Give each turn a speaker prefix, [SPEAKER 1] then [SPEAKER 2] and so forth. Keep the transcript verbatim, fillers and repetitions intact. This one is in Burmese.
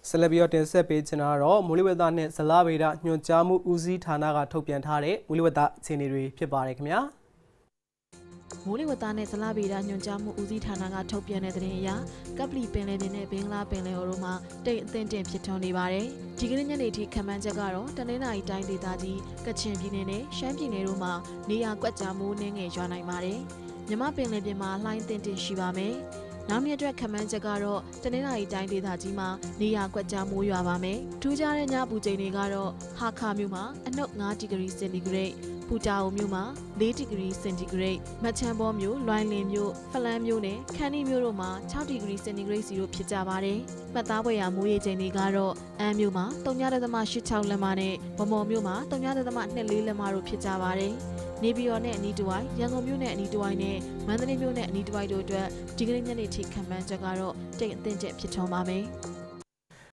[SPEAKER 1] ဆက်လက်ပြီးတော့တင်ဆက်ပေးချင်တာတော့မိုးလေဝသနဲ့ဇလဗေဒညွှန်ကြားမှုဦးစီးဌာနကထုတ်ပြန်ထားတဲ့မိုးလေဝသအခြေအနေတွေဖြစ်ပါတယ်ခင်ဗျာ
[SPEAKER 2] မိုးလေဝသနဲ့ဇလဗေဒညွှန်ကြားမှုဦးစီးဌာနကထုတ်ပြန်တဲ့သတင်းအရကပလီပင်လယ်ပြင်နဲ့ဘင်္ဂလားပင်လယ်အော်တို့မှာတိမ်အထင်တင်ဖြစ်ထွန်းနေပါတယ်ဒီကနေ့ညနေထိခန့်မှန်းချက်ကတော့တနင်္လာရီတိုင်းဒေသကြီးကချင်ပြည်နယ်နဲ့ရှမ်းပြည်နယ်တို့မှာနေရာကွက်ကြားမိုးနှင်းငယ်ရွာနိုင်ပါတယ်မြမပင်လယ်ပြင်မှာလှိုင်းတင်တင်ရှိပါမယ်နောက်နေ့အတွက်ခန့်မှန်းချက်ကတော့တနင်္လာရီတိုင်းဒေသကြီးမှာနေရာကွက်ကြားမိုးရွာပါမယ်။ထူးခြားတဲ့ညပူချိန်တွေကတော့ဟာခါမြို့မှာအနှုတ်၅ဒီဂရီစင်တီဂရိတ်ပူတာအိုမြို့မှာ၄ဒီဂရီစင်တီဂရိတ်မချမ်းဘောမြို့လွိုင်းလင်မြို့ဖလန်းမြို့နဲ့ခန်းနီမြို့တို့မှာ၆ဒီဂရီစင်တီဂရိတ်စီတို့ဖြစ်ကြပါတယ်။မှတ်သားဖွယ်ရာမိုးရေချိန်တွေကတော့အမ်းမြို့မှာ၃.၈၆လက်မနဲ့ဗမော်မြို့မှာ၃.၂၄လက်မတို့ဖြစ်ကြပါတယ်။နေပြည်တော်နဲ့အနီးတစ်ဝိုက်ရန်ကုန်မြို့နဲ့အနီးတစ်ဝိုက်နဲ့မန္တလေးမြို့နဲ့အနီးတစ်ဝိုက်တို့အတွက်ဒီကနေ့ညနေထိခန့်မှန်းချက်ကတော့တိမ်အထင်ကျဖြစ်ထွန်းပါမယ်။